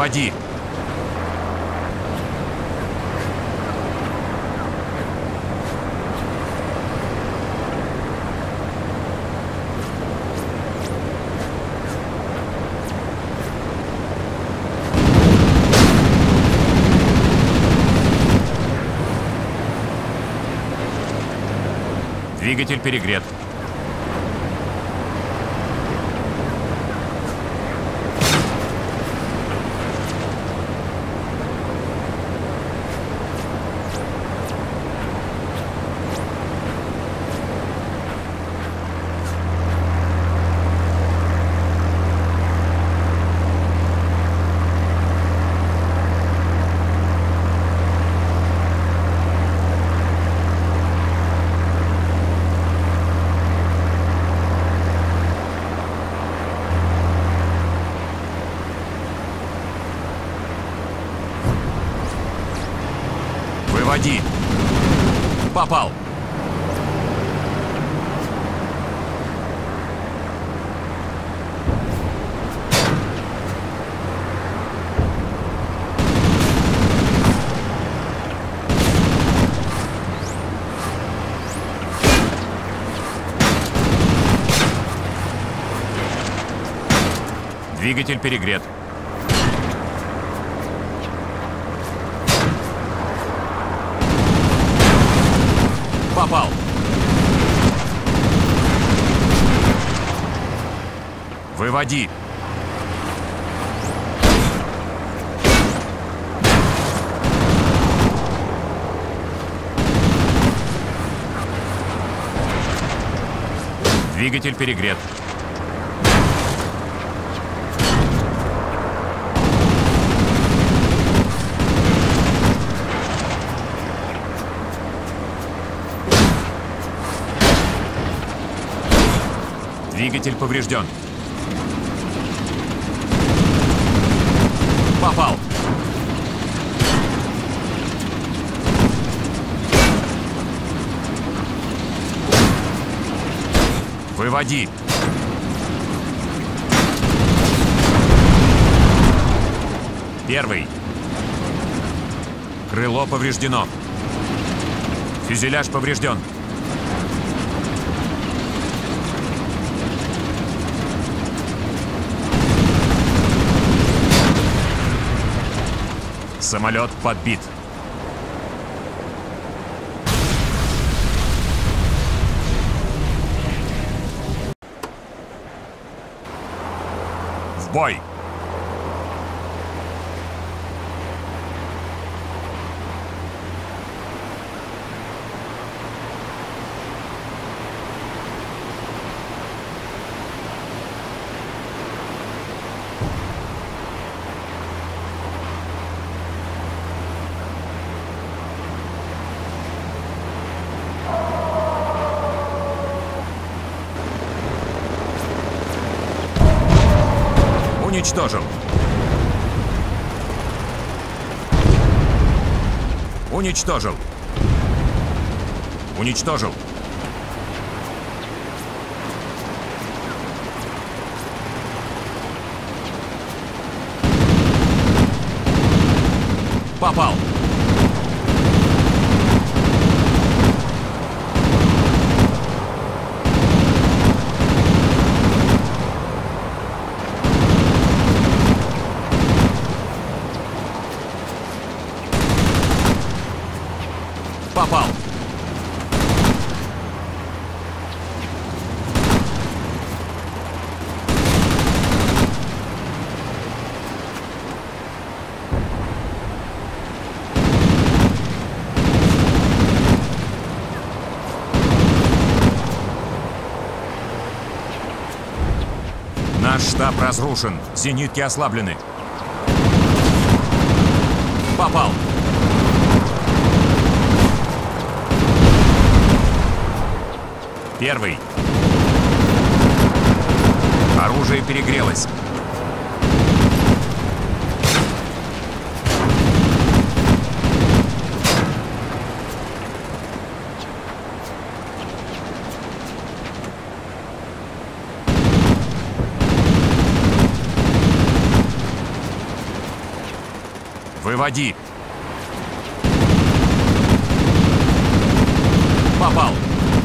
Выводи. Двигатель перегрет. Выводи. Попал. Двигатель перегрет. Попал. Выводи. Двигатель перегрет. Двигатель поврежден. Попал. Выводи. Первый. Крыло повреждено. Фюзеляж поврежден. Самолет подбит. В бой! Уничтожил. Уничтожил. Уничтожил. Попал. Попал. Наш штаб разрушен. Зенитки ослаблены. Попал. Первый. Оружие перегрелось. Выводи. Попал.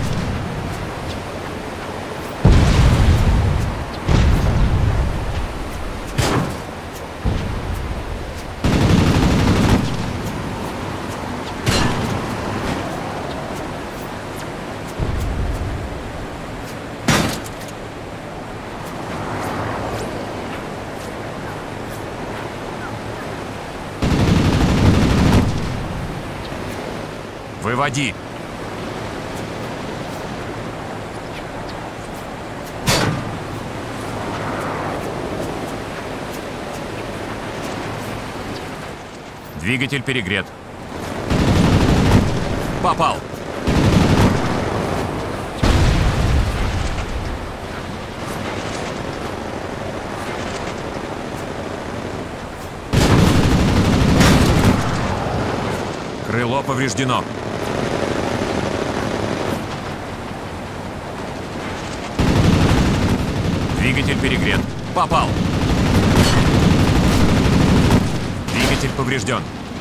Выводи. Двигатель перегрет. Попал. Крыло повреждено. Двигатель перегрет. Попал. Двигатель поврежден.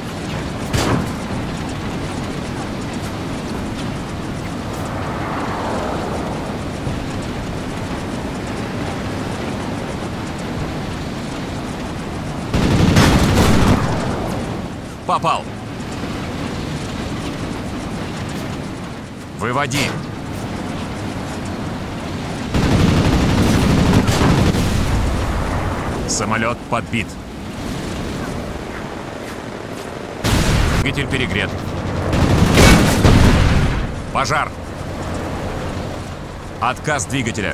Попал. Выводи. Самолет подбит. Двигатель перегрет. Пожар. Отказ двигателя.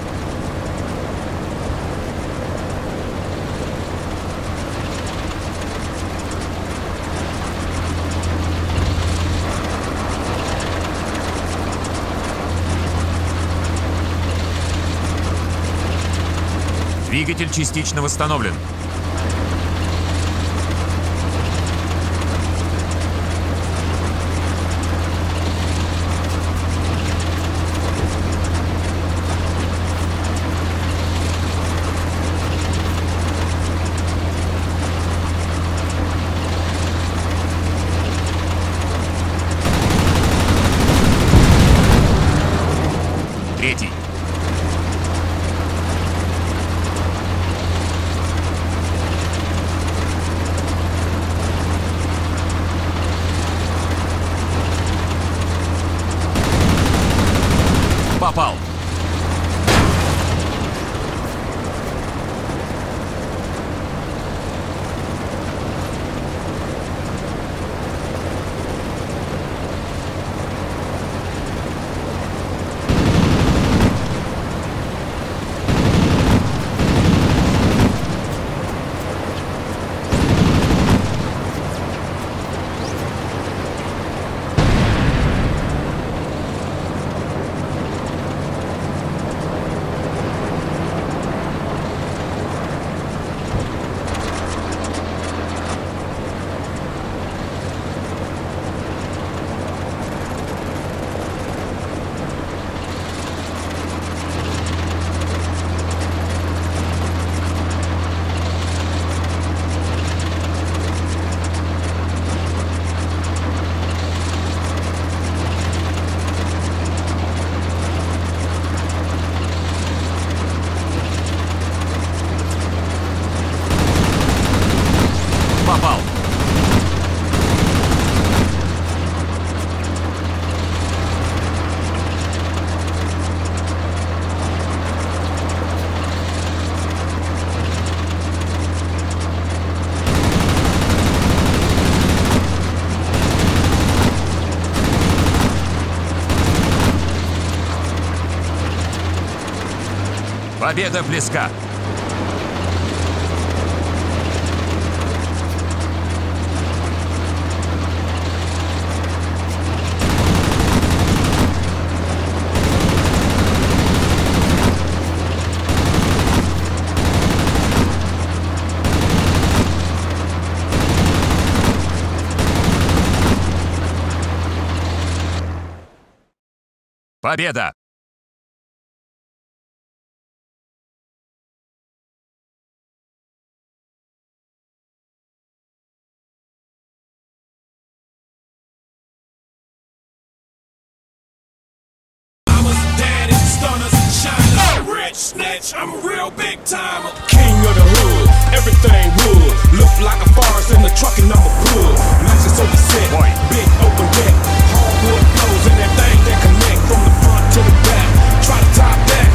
Двигатель частично восстановлен. Третий. Попал. Попал. Победа близка. Победа! snitch, I'm a real big timer. King of the hood, everything wood. Look like a forest in the truck and I'm a good. Lexus over set, big open deck. Hardwood flows and that thing that connect from the front to the back. Try to top that,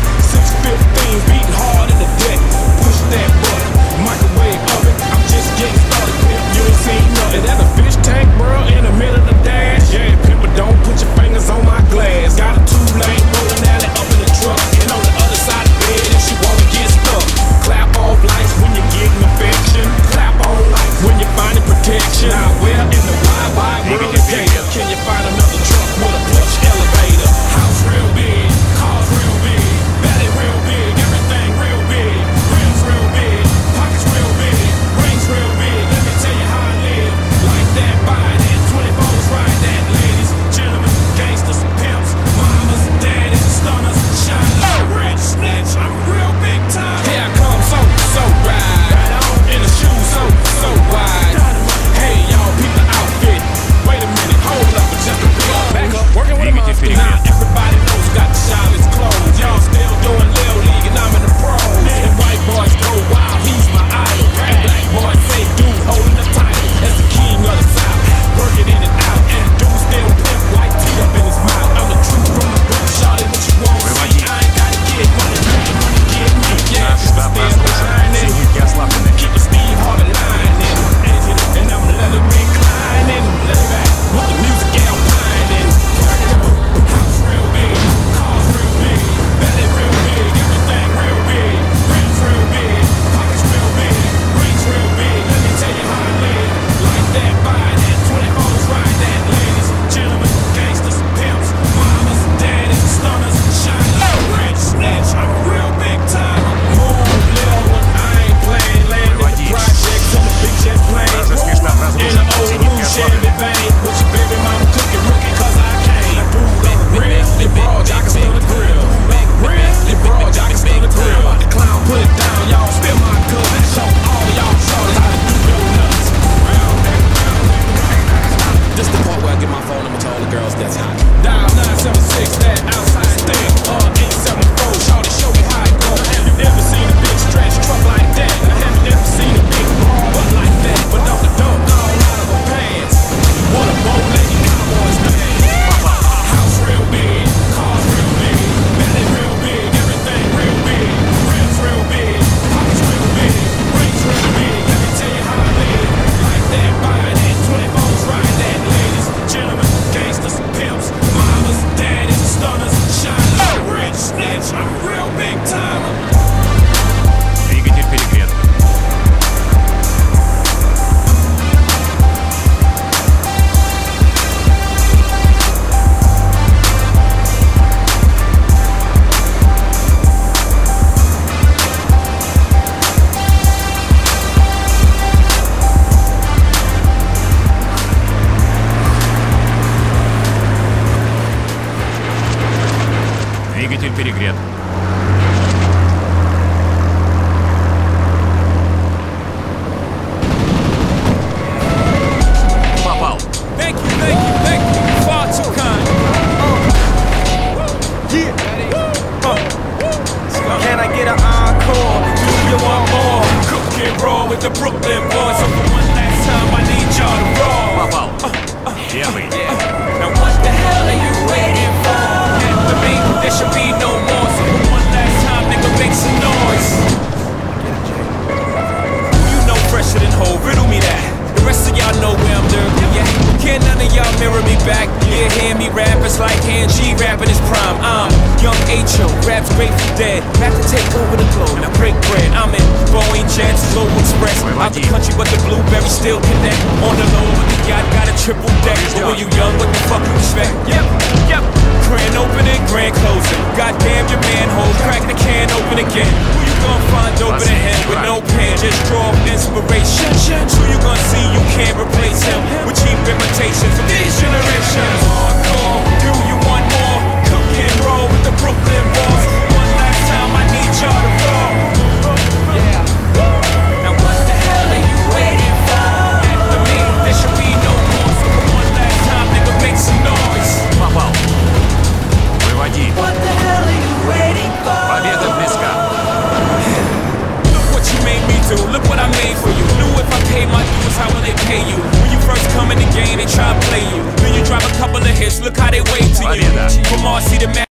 615 beating hard in the deck. Push that button, microwave oven. I'm just getting started, pimp, you ain't seen nothing. That's a fish tank, bro, in the middle of the dash. Yeah, pimp, but don't put your fingers on my glass. Got a 2-lane rolling alley up in the truck. And on the other side of the bed if she wanna get stuck. Clap off lights when you're getting affection. Clap on lights when you're finding protection. Now where in the wide world today can you find another truck with a push elevator? House real big, cars real big, belly real big, everything real big. Rims real big, pockets real big, rings real big. Let me tell you how I live. Like that, buy that, 24s ride that. Ladies, gentlemen, gangsters, pimps, mamas, daddies, stunners, shine like rich snitch. I'm real big time. Here I come, so ride. Right on in the shoes, so wide. Hey, y'all, peep the outfit. Wait a minute, hold up, just a bit. Back up, working with a monster. Now everybody knows got the shiniest clothes. Y'all still doing Lil League and I'm in the pros. And white boys go wild, he's my idol. And black boys say, dude, holding the title as the king of the South. Working in and out, and dude still pimp white tee up in his mouth. I'm the truth from the book, shawty, what you want see. I ain't gotta get money, get me. Yeah, still grinding. Keep the Steve Harvey line in. And I'm let it recline in. Let it back, with the music alpine in. House real big, cars real big, belly real big, everything real big. Rims real big, pockets real big, rings real big. Let me tell you how I live. Like that, buy that, 24s ride that. Ladies, gentlemen, gangsters, pimps, mamas, daddies, stunners, shine like rich snitch. I'm a real big time. Move, little one, I ain't playing. Land in the projects in the big jet plane. In the old blue Chevy van. With your baby mama cooking rookie cause I came. Really broad, I can still the grill. Really broad, I can still the grill. About the clown, put it down, y'all spill my cousin. Show all y'all shorties how to do donuts. This the part where I get my phone number to all the girls that's hot. Dial 976, that outside thing. 874, shorty, show me how it go. Have you ever seen a big stretch truck like that? I have never seen a big broad butt like that. But off the dope, all out of her pants. What a bold lady Cowboys man. House real big, cars real big, belly real big, everything real big. Rims real big, pockets real big, rings real big. Let me tell you how I live. Like that, buy that, 24s ride that. Ladies, gentlemen, gangsters, pimps, mamas, daddies, stunners, shine like rich snitch. I'm a real big timer. Двигатель перегрет. Двигатель перегрет. Попал. Thank you, far too kind. Can I get an encore? Do you want more? Cook and roll with the Brooklyn boys. So for one last time, I need y'all to roll. Попал. Первый. Now what the hell are you waiting for? After me, there should be no more. So for one last time, nigga, make some noise. Who you know fresher than Ho? Riddle me that. The rest of y'all know where I'm lurking, yeah. Can't none of y'all mirror me back. Yeah, hear me rap, it's like Han G rapping his prime. I'm young H.O., raps Grateful Dead. Back to take over the globe, now break bread. I'm in Boeing Jets, Global Express. Out the country, but the blueberries still connect. On the low, but the yacht got a triple deck. But when you young, what the fuck you expect? Yep. Grand opening, grand closing. Goddamn your manhole, crack the can open again. Who you gonna find open a hand with no pen? Just draw inspiration. Who you gonna see you can't replace him with cheap imitations from these generations? Hardcore, do you want more? Cook and roll with the Brooklyn boys. One last time, I need y'all to roll. Now what the hell are you waiting for? After me, there should be no more. So for one last time, nigga, make some noise. Попал. Выводи. What the hell are you look how they wave to you. Победа. From RC to